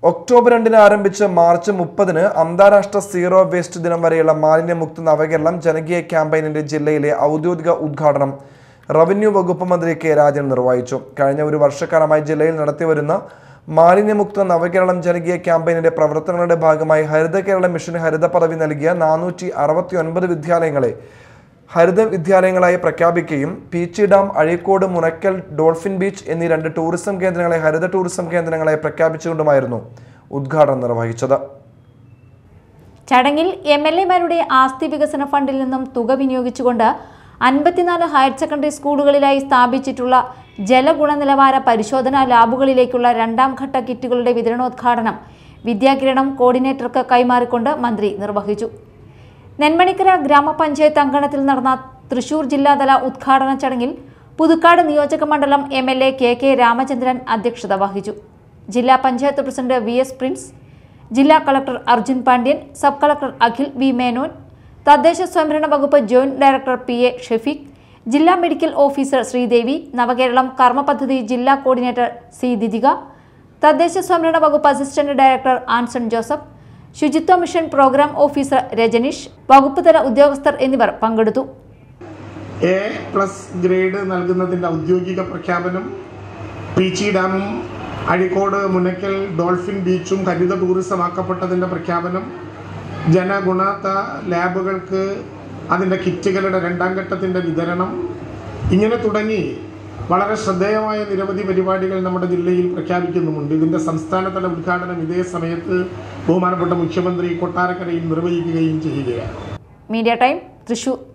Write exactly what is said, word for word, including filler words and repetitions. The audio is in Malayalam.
ഒക്ടോബർ രണ്ടിന് ആരംഭിച്ച് മാർച്ച് മുപ്പതിന് അന്താരാഷ്ട്ര സീറോ വേസ്റ്റ് ദിനം വരെയുള്ള മാലിന്യമുക്ത നവകേരളം ജനകീയ ക്യാമ്പയിനിന്റെ ജില്ലയിലെ ഔദ്യോഗിക ഉദ്ഘാടനം റവന്യൂ വകുപ്പ് മന്ത്രി കെ രാജൻ നിർവഹിച്ചു. കഴിഞ്ഞ ഒരു വർഷക്കാലമായി ജില്ലയിൽ നടത്തിവരുന്ന മാലിന്യമുക്ത നവകേരളം ജനകീയ ക്യാമ്പയിനിന്റെ പ്രവർത്തനങ്ങളുടെ ഭാഗമായി ഹരിത കേരള മിഷൻ ഹരിത പദവി നൽകിയ നാനൂറ്റി അറുപത്തി ഒൻപത് വിദ്യാലയങ്ങളെ ഹരിത വിദ്യാലയങ്ങളായി പ്രഖ്യാപിക്കുകയും Peechi dam, Azhikode, Munakkal, dolphin beach എന്നീ രണ്ട് ടൂറിസം കേന്ദ്രങ്ങളെ ഹരിത ടൂറിസം കേന്ദ്രങ്ങളായി പ്രഖ്യാപിച്ചുകൊണ്ടുമായിരുന്നു ഉദ്ഘാടനം നിർവഹിച്ചത്. ചടങ്ങിൽ എം എൽ എമാരുടെ ആസ്തി വികസന ഫണ്ടിൽ നിന്നും തുക വിനിയോഗിച്ചുകൊണ്ട് അൻപത്തിനാല് ഹയർ സെക്കൻഡറി സ്കൂളുകളിലായി സ്ഥാപിച്ചിട്ടുള്ള ജലഗുണനിലവാര പരിശോധനാ ലാബുകളിലേക്കുള്ള രണ്ടാം ഘട്ട കിറ്റുകളുടെ വിതരണോദ്ഘാടനം വിദ്യാകിരണം കോർഡിനേറ്റർക്ക് കൈമാറിക്കൊണ്ട് മന്ത്രി നിർവഹിച്ചു. നെന്മണിക്കര ഗ്രാമപഞ്ചായത്ത് അങ്കണത്തിൽ നടന്ന തൃശൂർ ജില്ലാതല ഉദ്ഘാടന ചടങ്ങിൽ പുതുക്കാട് നിയോജക മണ്ഡലം M L A K K Ramachandran അധ്യക്ഷത വഹിച്ചു. ജില്ലാ panchayat president V S Prince, ജില്ലാ collector Arjun Pandian, sub collector Akhil V Menon, തദ്ദേശ സ്വയംഭരണ വകുപ്പ് joint director P A Shefeeq, ജില്ലാ മെഡിക്കൽ ഓഫീസർ ശ്രീദേവി, നവകേരളം കർമ്മ പദ്ധതി ജില്ലാ കോർഡിനേറ്റർ സി ദിദിക, തദ്ദേശ സ്വയംഭരണ വകുപ്പ് അസിസ്റ്റന്റ് ഡയറക്ടർ ആൻസൺ ജോസഫ്, ശുചിത്വ മിഷൻ പ്രോഗ്രാം ഓഫീസർ രജനീഷ്, വകുപ്പ് തല ഉദ്യോഗസ്ഥർ എന്നിവർ പങ്കെടുത്തു. എ പ്ലസ് ഗ്രേഡ് നൽകുന്നതിൻ്റെ ഔദ്യോഗിക പ്രഖ്യാപനം, പീച്ചി ഡാമും അഴീക്കോട് മുനക്കൽ ഡോൾഫിൻ ബീച്ചും ഹരിത ടൂറിസം ആക്കപ്പെട്ടതിൻ്റെ പ്രഖ്യാപനം, ജനഗുണത ലാബുകൾക്ക് അതിൻ്റെ കിറ്റുകളുടെ രണ്ടാം ഘട്ടത്തിൻ്റെ വിതരണം, ഇങ്ങനെ തുടങ്ങി വളരെ ശ്രദ്ധേയമായ നിരവധി പരിപാടികൾ നമ്മുടെ ജില്ലയിൽ പ്രഖ്യാപിക്കുന്നുമുണ്ട്. ഇതിൻ്റെ സംസ്ഥാനതല ഉദ്ഘാടനം ഇതേ സമയത്ത് ബഹുമാനപ്പെട്ട മുഖ്യമന്ത്രി കൊട്ടാരക്കരയിൽ നിർവഹിക്കുകയും ചെയ്യുകയാണ്. Media time Thrissur.